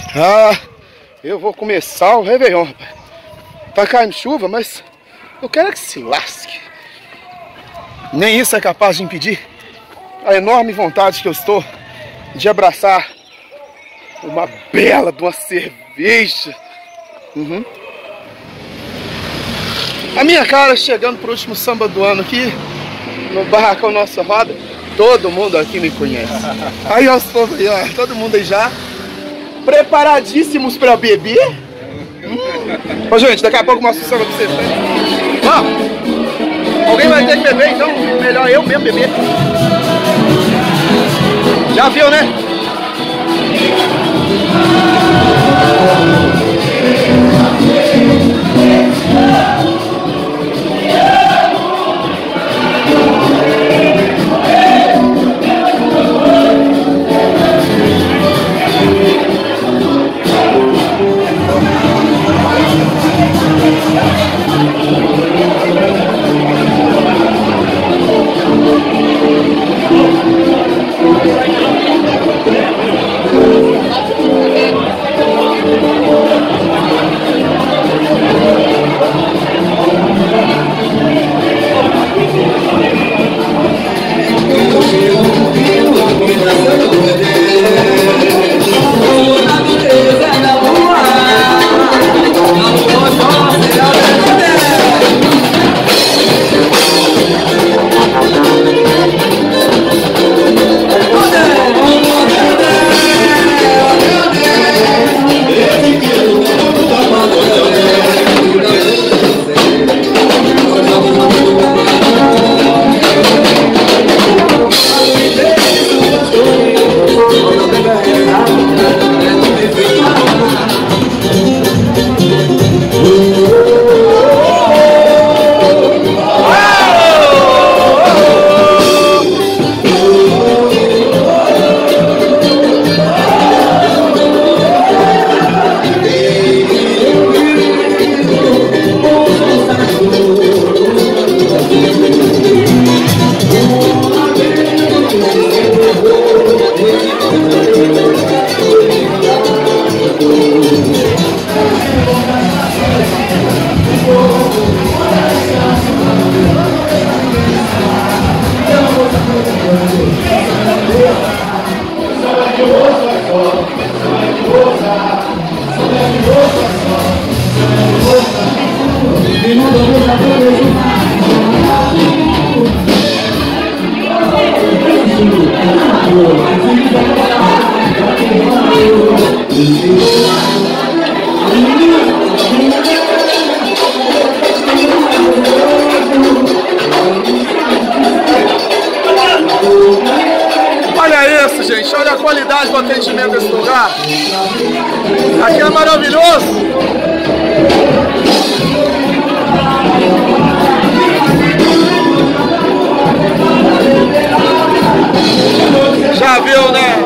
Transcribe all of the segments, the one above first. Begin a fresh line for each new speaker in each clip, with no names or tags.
Ah, eu vou começar o Réveillon, rapaz. Tá caindo chuva, mas eu quero que se lasque. Nem isso é capaz de impedir a enorme vontade que eu estou de abraçar uma bela de uma cerveja. A minha cara chegando pro último samba do ano aqui no Barracão Nossa Roda. Todo mundo aqui me conhece. Aí ó, todo mundo aí já preparadíssimos pra beber. Ô gente, daqui a pouco eu mostro o samba pra vocês, né? Ó, alguém vai ter que beber, então melhor eu mesmo beber. Já viu, né? Olha isso, gente, olha a qualidade do atendimento desse lugar. Aqui é maravilhoso. Já viu, né?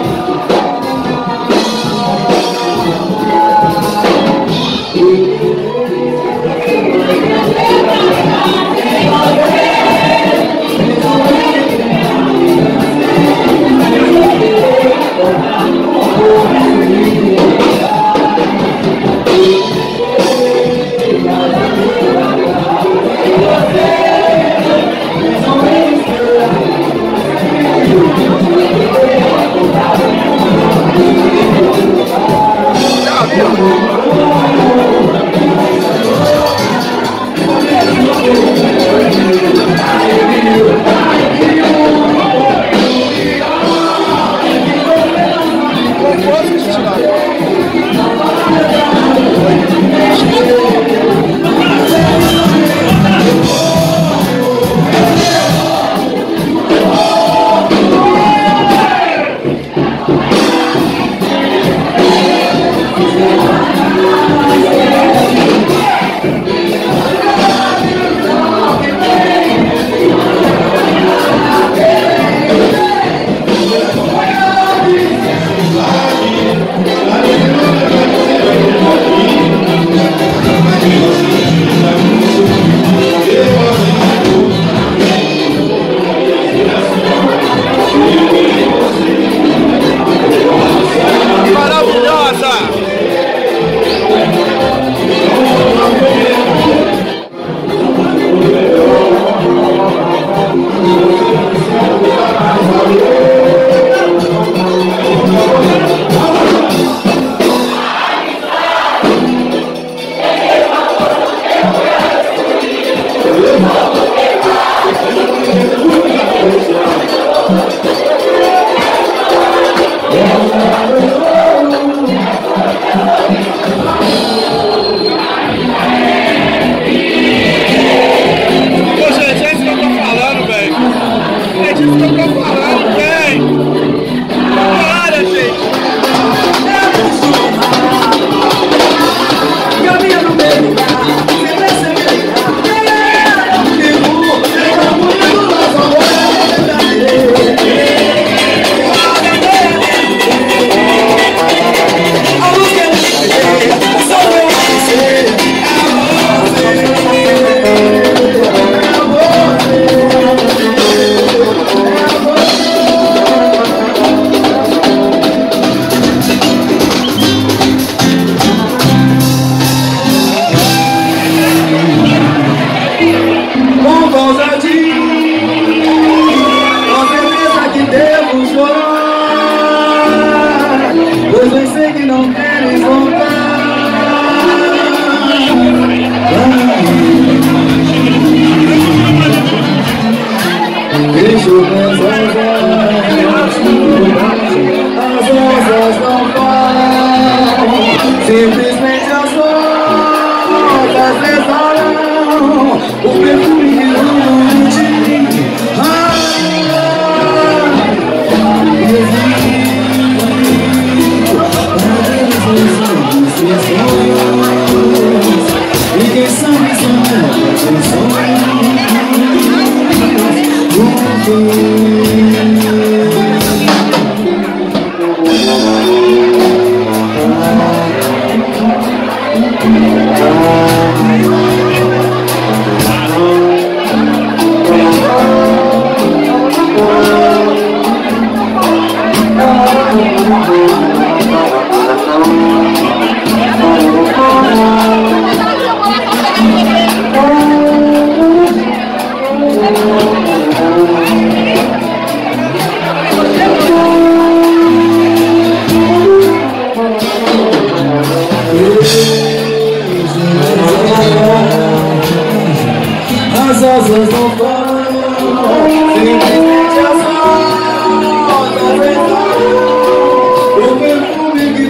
As asas não falam, simplesmente as rosas entraram. O perfume que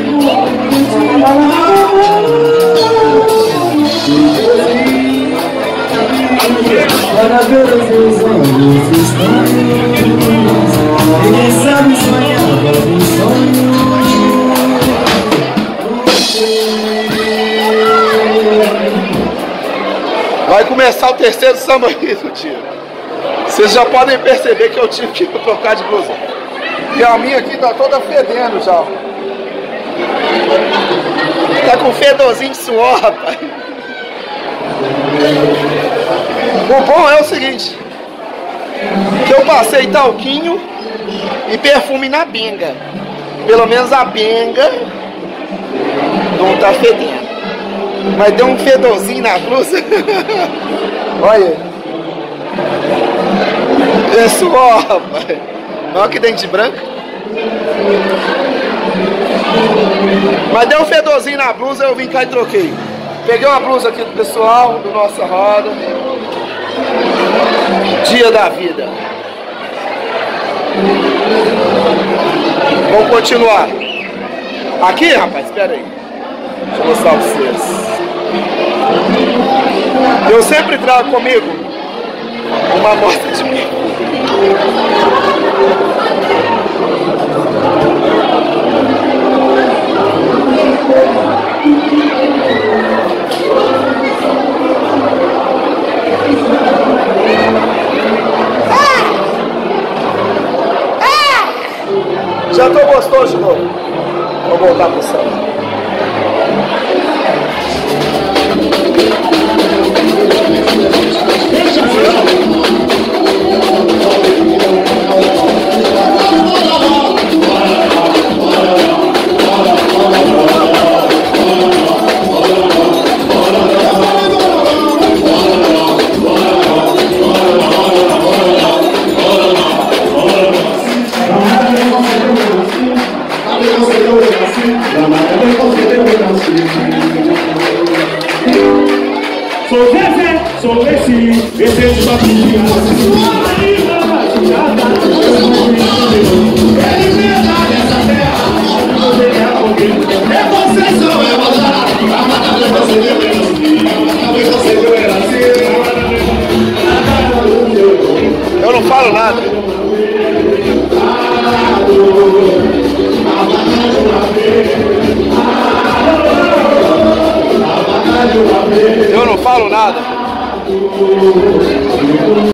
para ver os meus olhos estranhos. Ninguém sabe sonhar um sonho.
Vai começar o terceiro samba aqui do dia. Vocês já podem perceber que eu tive que trocar de blusa. E a minha aqui tá toda fedendo já. Tá com fedorzinho de suor, rapaz. O bom é o seguinte, que eu passei talquinho e perfume na benga. Pelo menos a benga não tá fedendo. Mas deu um fedorzinho na blusa. Olha. É suor, rapaz. Olha que dente branco. Mas deu um fedorzinho na blusa, eu vim cá e troquei. Peguei uma blusa aqui do pessoal, do nossa roda. Dia da vida. Vamos continuar. Aqui, rapaz, espera aí. Deixa eu mostrar pra vocês. Eu sempre trago comigo uma amostra de mim. Já tô gostoso de novo. Vou voltar pro samba.
Sou Zezé, sou esse de papinha. É liberdade essa terra, é você, sou eu, a batalha você deu
Eu não falo nada. Eu não falo nada.